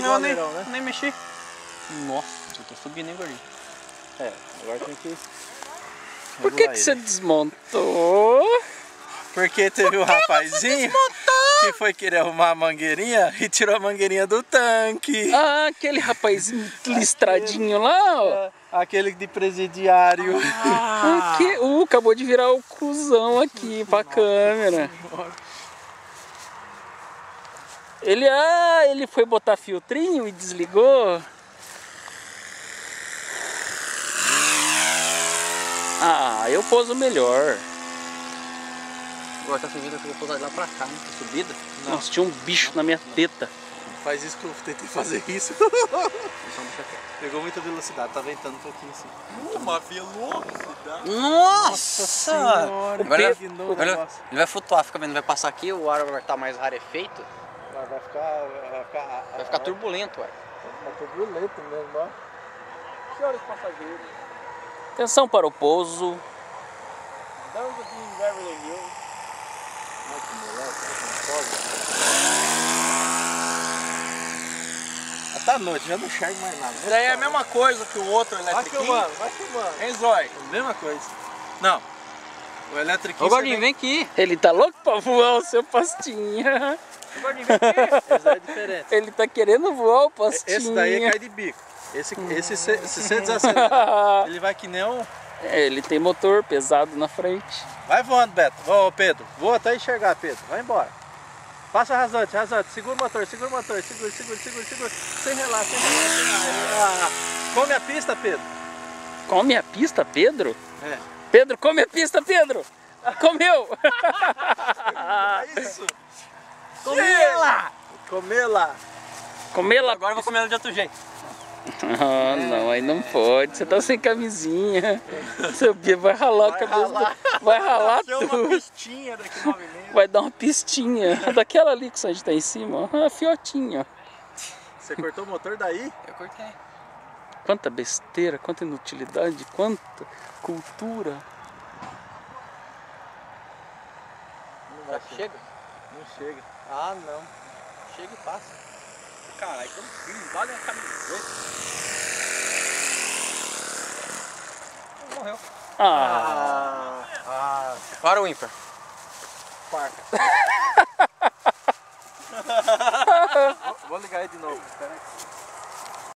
Não, né? nem mexi. Nossa, eu tô subindo, hein, gordinho? É, agora tem que... Por que você desmontou? Porque teve um rapazinho que foi querer arrumar a mangueirinha e tirou a mangueirinha do tanque. Ah, aquele rapazinho listradinho lá, ó. Aquele de presidiário. Acabou de virar o cuzão aqui pra câmera. Ele foi botar filtrinho e desligou. Ah, eu pouso melhor. Agora tá subindo, eu vou pousar de lá pra cá, né? Subida. Nossa, tinha um bicho na minha teta. Faz isso que eu tentei fazer isso. Pegou muita velocidade, tá ventando um pouquinho assim. Uma velocidade. Nossa senhora! Ele vai flutuar, fica vendo, vai passar aqui, o ar vai estar mais rarefeito. Vai ficar turbulento, ué. Vai ficar turbulento mesmo, ó. Senhores passageiros. Atenção para o pouso. Estamos aqui em Beverly Hills. Tá noite, já não enxergo mais nada. Isso daí é a mesma coisa que o outro eletriquinho. Vai filmando. Hein, Zói? Mesma coisa. Não. O eletriquinho... Ô, gordinho, vem aqui. Ele tá louco pra voar o seu pastinha. Ô, gordinho, vem aqui. Esse daí é diferente. Ele tá querendo voar o pastinha. Esse daí cai de bico. Esse se você desacelerar, ele vai que nem um... Ele tem motor pesado na frente. Vai voando, Beto. Ô, Pedro. Voa até enxergar, Pedro. Vai embora. Passa rasante. Segura o motor. Segura. Sem relar, Come a pista, Pedro. Come a pista, Pedro? É. Pedro, come a pista, Pedro! Comeu! É isso. Comê-la. Comê-la. Agora eu vou comer ela de outro jeito. Ah, não, aí não pode. Você tá sem camisinha. Seu pia vai ralar a cabeça. Vai ralar Tem uma tudo. pistinha daqui 9 meses. Vai dar uma pistinha. Daquela ali que a gente tá em cima, ó. Fiotinha. Você cortou o motor daí? Eu cortei. Quanta besteira, quanta inutilidade, quanta cultura. Será que chega? Não chega. Ah, não. Chega e passa. Caralho, como filho, olha a camiseta. Morreu. Para o ímpar. Vou ligar aí de novo. Espera aí.